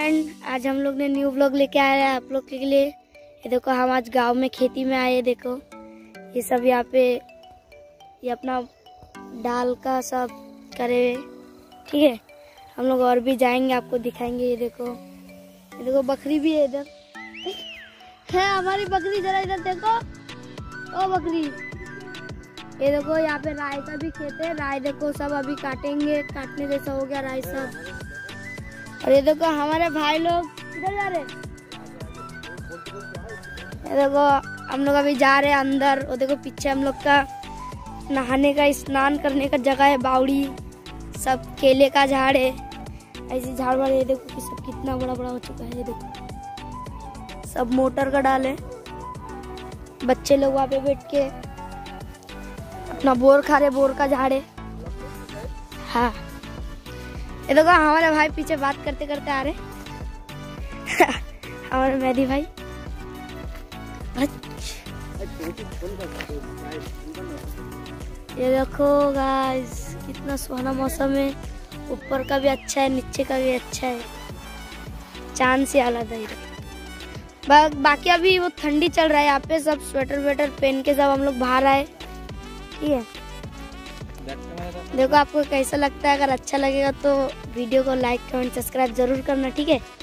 Friend, आज हम लोग ने न्यू व्लॉग लेके आया है आप लोग के लिए। ये देखो हम आज गांव में खेती में आए। देखो ये सब यहाँ पे ये अपना डाल का सब करे हुए, ठीक है। हम लोग और भी जाएंगे, आपको दिखाएंगे। ये देखो बकरी भी है इधर है हमारी बकरी, जरा इधर देखो ओ बकरी। ये देखो यहाँ पे राय का भी खेत है। राय देखो सब अभी काटेंगे, काटने जैसा हो गया राय सब। और ये देखो हमारे भाई लोग किधर जा रहे हैं। ये देखो हम लोग अभी जा रहे हैं अंदर। वो देखो पीछे हम लोग का नहाने का, स्नान करने का जगह है। बावड़ी सब, केले का झाड़ है, ऐसे झाड़ वाड़। ये देखो कि सब कितना बड़ा बड़ा हो चुका है। ये देखो सब मोटर का डाल है। बच्चे लोग वहाँ पे बैठ के अपना बोर खा रहे, बोर का झाड़ है। हाँ ये देखो हमारे भाई पीछे बात करते करते आ रहे हमारे मेहदी भाई। ये देखो गाइस कितना सुहाना मौसम है। ऊपर का भी अच्छा है, नीचे का भी अच्छा है। चांद से आलादा ही बाकी अभी वो ठंडी चल रहा है यहाँ पे। सब स्वेटर वेटर पहन के सब हम लोग बाहर आए, ठीक है। देखो आपको कैसा लगता है। अगर अच्छा लगेगा तो वीडियो को लाइक कमेंट सब्सक्राइब जरूर करना, ठीक है।